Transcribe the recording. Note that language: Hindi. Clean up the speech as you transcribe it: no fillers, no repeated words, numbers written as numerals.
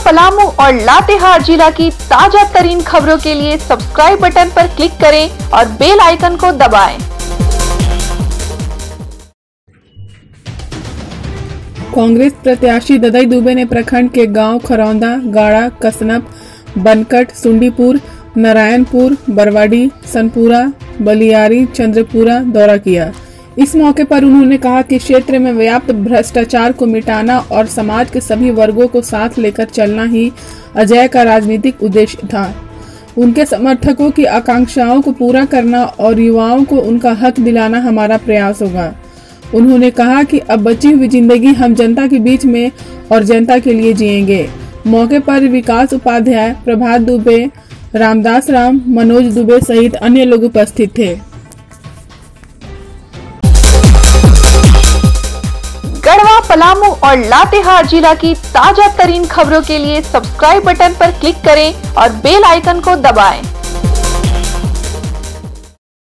पलामू और लातेहार जिला की ताजा तरीन खबरों के लिए सब्सक्राइब बटन पर क्लिक करें और बेल आइकन को दबाएं। कांग्रेस प्रत्याशी ददई दुबे ने प्रखंड के गांव खरौंदा, गाड़ा, कसनप, बनकट, सुंडीपुर, नारायणपुर, बरवाडी, सनपुरा, बलियारी, चंद्रपुरा दौरा किया। इस मौके पर उन्होंने कहा कि क्षेत्र में व्याप्त भ्रष्टाचार को मिटाना और समाज के सभी वर्गों को साथ लेकर चलना ही अजय का राजनीतिक उद्देश्य था। उनके समर्थकों की आकांक्षाओं को पूरा करना और युवाओं को उनका हक दिलाना हमारा प्रयास होगा। उन्होंने कहा कि अब बची हुई जिंदगी हम जनता के बीच में और जनता के लिए जिएंगे। मौके पर विकास उपाध्याय, प्रभात दुबे, रामदास राम, मनोज दुबे सहित अन्य लोग उपस्थित थे। गढ़वा, पलामू और लातेहार जिला की ताजा तरीन खबरों के लिए सब्सक्राइब बटन पर क्लिक करें और बेल आइकन को दबाएं।